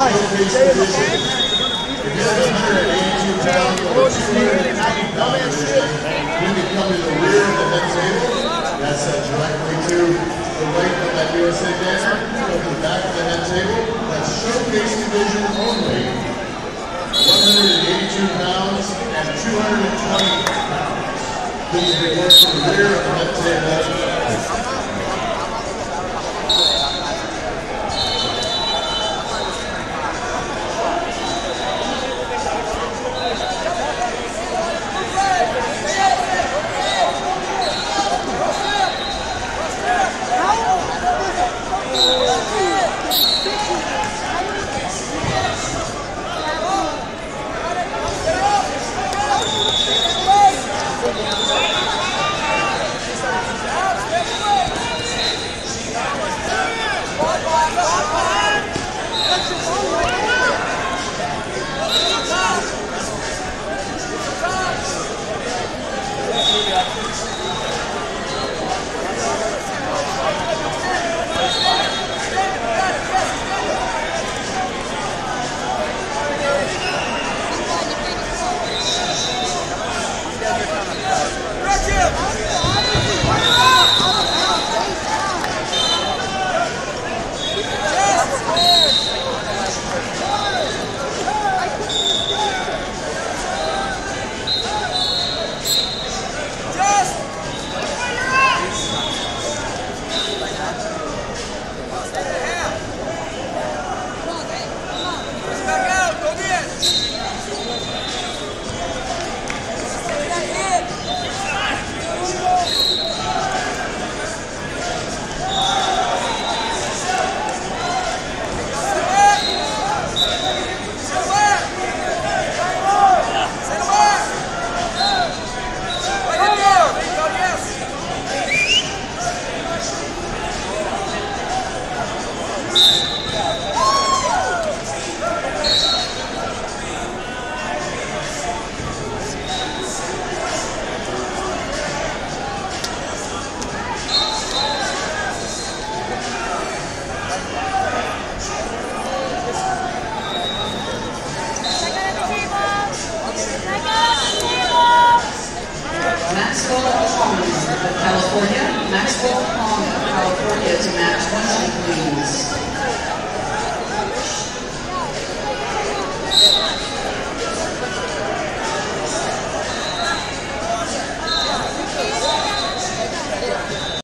showcase division. If you're 182 pounds or 220 pound division, you can come to the rear of the head table. That's directly to the right of that USA banner. Go to the back of the head table. That's showcase division only. 182 pounds and 220 pounds. Please report to the rear of the head table. Maxwell Hong of California. Maxwell Hong of California to match 1, please.